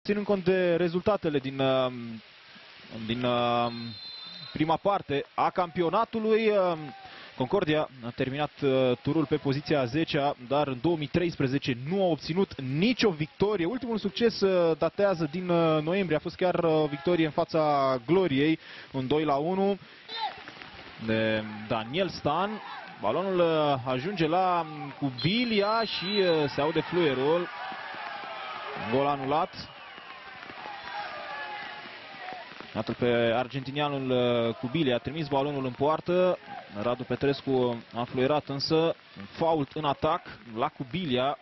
Ținând cont de rezultatele din prima parte a campionatului, Concordia a terminat turul pe poziția 10-a, dar în 2013 nu a obținut nicio victorie. Ultimul succes datează din noiembrie, a fost chiar o victorie în fața Gloriei, un 2-1 de Daniel Stan. Balonul ajunge la Cubilia și se aude fluierul. Gol anulat. Iată pe argentinianul Cubilia a trimis balonul în poartă. Radu Petrescu a fluierat însă. Un fault în atac la Cubilia.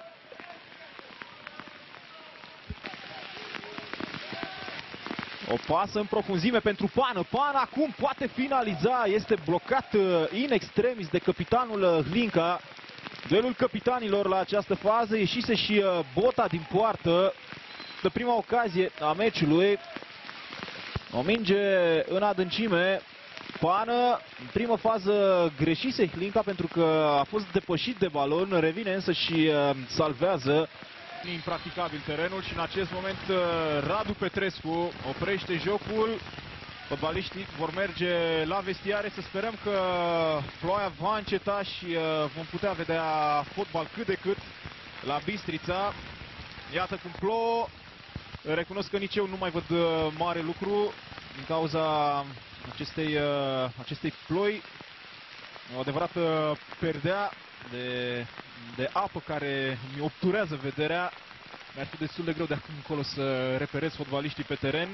O pasă în profunzime pentru Pană. Pană acum poate finaliza. Este blocat in extremis de capitanul Hlinca. Duelul capitanilor la această fază. Ieșise și Bota din poartă. De prima ocazie a meciului. O minge în adâncime. Pană, în primă fază greșise Hlinca pentru că a fost depășit de balon. Revine însă și salvează. Impracticabil terenul și în acest moment Radu Petrescu oprește jocul. Fotbaliștii vor merge la vestiare. Să sperăm că ploaia va înceta și vom putea vedea fotbal cât de cât la Bistrița. Iată cum plouă. Recunosc că nici eu nu mai văd mare lucru din cauza acestei ploi. O adevărată perdea de apă care mi obturează vederea. Mi-ar fi destul de greu de acum încolo să reperez fotbaliștii pe teren.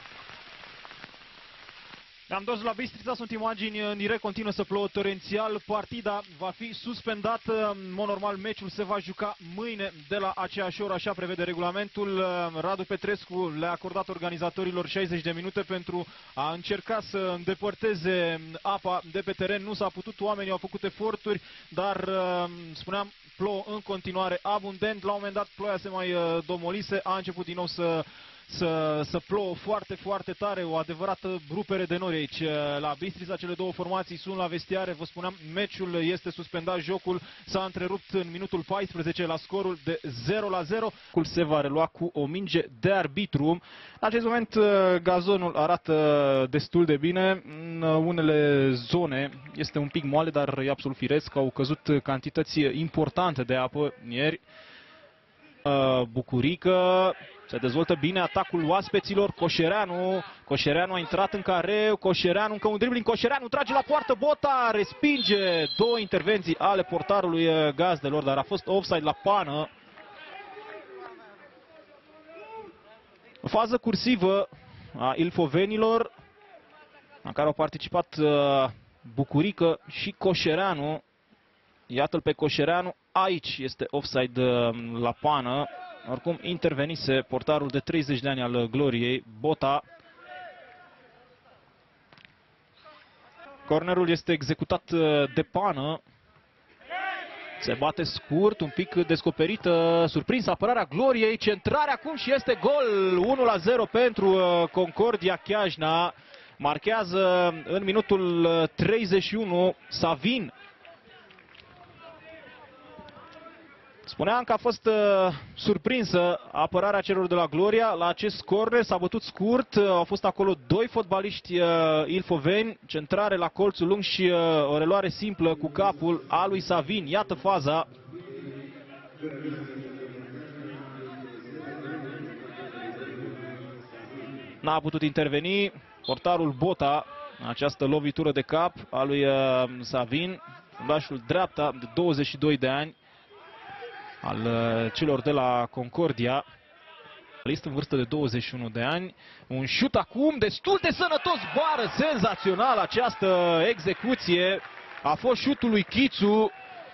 Am dus la Bistrița, sunt imagini în direct, continuă să plouă torențial. Partida va fi suspendată. În mod normal, meciul se va juca mâine de la aceeași oră, așa prevede regulamentul. Radu Petrescu le-a acordat organizatorilor 60 de minute pentru a încerca să îndepărteze apa de pe teren. Nu s-a putut, oamenii au făcut eforturi, dar, spuneam, plouă în continuare abundent. La un moment dat ploaia se mai domolise, a început din nou să plouă foarte, foarte tare, o adevărată rupere de nori aici la Bistrița. Cele două formații sunt la vestiare, vă spuneam, meciul este suspendat, jocul s-a întrerupt în minutul 14 la scorul de 0-0. Se va relua cu o minge de arbitru. În acest moment gazonul arată destul de bine, în unele zone este un pic moale, dar e absolut firesc, au căzut cantități importante de apă ieri. Bucurică, se dezvoltă bine atacul oaspeților. Coșereanu a intrat în careu. Coșereanu, încă un dribbling. Coșereanu trage la poartă. Bota respinge. Două intervenții ale portarului gazdelor, dar a fost offside la Pană. O fază cursivă a ilfovenilor, la care au participat Bucurică și Coșereanu. Iată-l pe Coșereanu. Aici este offside la Pană. Oricum intervenise portarul de 30 de ani al Gloriei, Bota. Cornerul este executat de Pană. Se bate scurt, un pic descoperită, surprinsă apărarea Gloriei. Centrare acum și este gol, 1-0 pentru Concordia Chiajna. Marchează în minutul 31 Savin. Spuneam că a fost surprinsă apărarea celor de la Gloria la acest corner, s-a bătut scurt, au fost acolo doi fotbaliști ilfoveni, centrare la colțul lung și o reluare simplă cu capul a lui Savin. Iată faza. N-a putut interveni portarul Bota în această lovitură de cap a lui Savin, fundașul dreapta de 22 de ani al celor de la Concordia. List în vârstă de 21 de ani. Un șut acum destul de sănătos, bară, senzațional această execuție. A fost șutul lui Chițu.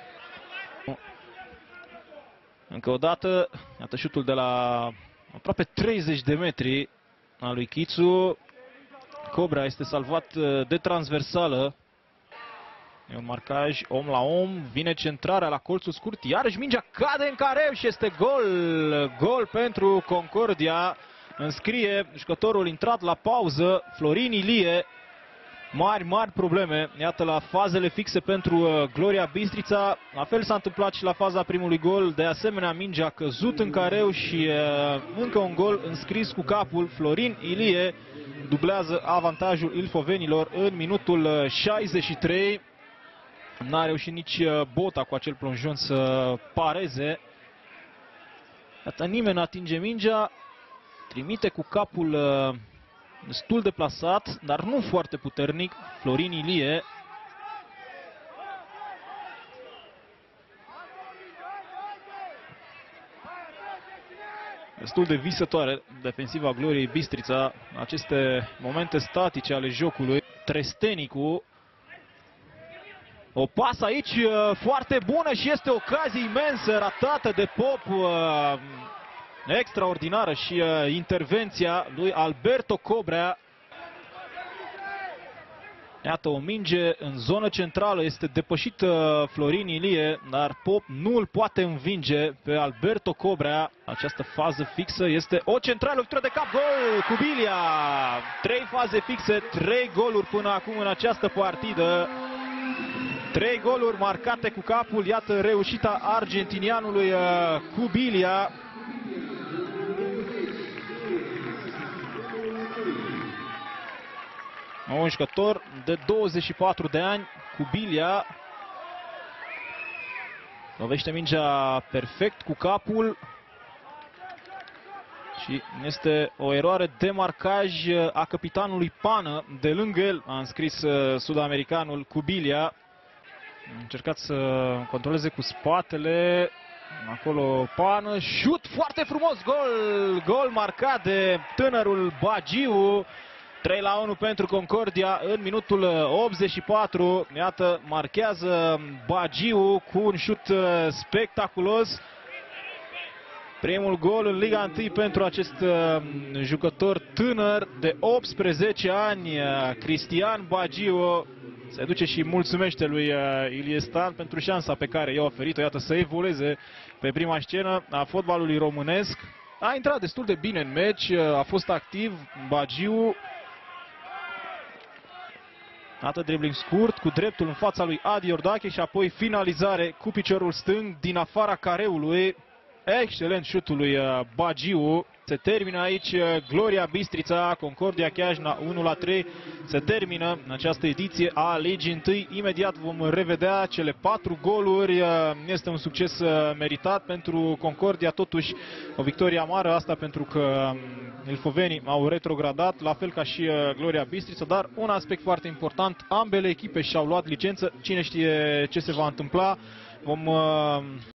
Încă o dată, iată șutul de la aproape 30 de metri al lui Chițu. Cobra este salvat de transversală. E un marcaj om la om, vine centrarea la colțul scurt, iarăși mingea cade în careu și este gol! Gol pentru Concordia. Înscrie jucătorul intrat la pauză, Florin Ilie. mari probleme, iată, la fazele fixe pentru Gloria Bistrița. La fel s-a întâmplat și la faza primului gol, de asemenea mingea a căzut în careu și încă un gol înscris cu capul. Florin Ilie dublează avantajul ilfovenilor în minutul 63. N-a reușit nici Bota cu acel plonjon să pareze. Iată, nimeni nu atinge mingea, trimite cu capul destul de plasat, dar nu foarte puternic, Florin Ilie. Destul de visătoare defensiva Gloriei Bistrița, aceste momente statice ale jocului. Trestenicu, o pasă aici foarte bună și este o ocazie imensă ratată de Pop. Extraordinară și intervenția lui Alberto Cobrea. Iată, o minge în zonă centrală, este depășit Florin Ilie, dar Pop nu îl poate învinge pe Alberto Cobrea. Această fază fixă este o centrală, lovitură de cap, gol! Cubilia! 3 faze fixe, 3 goluri până acum în această partidă. 3 goluri marcate cu capul, iată reușita argentinianului Cubilia. Un jucător de 24 de ani, Cubilia. Lovește mingea perfect cu capul. Și este o eroare de marcaj a capitanului Pană. De lângă el a înscris sud-americanul Cubilia. A încercat să controleze cu spatele. Acolo Pană, șut foarte frumos, gol! Gol marcat de tânărul Bagiu. 3-1 pentru Concordia în minutul 84. Iată, marchează Bagiu cu un șut spectaculos. Primul gol în Liga 1 pentru acest jucător tânăr de 18 ani, Cristian Bagiu. Se duce și mulțumește lui Ilie Stan pentru șansa pe care i-a oferit-o, iată, să evolueze pe prima scenă a fotbalului românesc. A intrat destul de bine în meci, a fost activ Bagiu. Iată, dribbling scurt cu dreptul în fața lui Adi Iordache și apoi finalizare cu piciorul stâng din afara careului. Excelent șutul lui Bagiu. Se termină aici Gloria Bistrița, Concordia Chiajna 1-3. Se termină în această ediție a Ligii 1. Imediat vom revedea cele 4 goluri. Este un succes meritat pentru Concordia, totuși o victorie amară, asta pentru că ilfovenii au retrogradat, la fel ca și Gloria Bistrița, dar un aspect foarte important, ambele echipe și-au luat licență. Cine știe ce se va întâmpla? Vom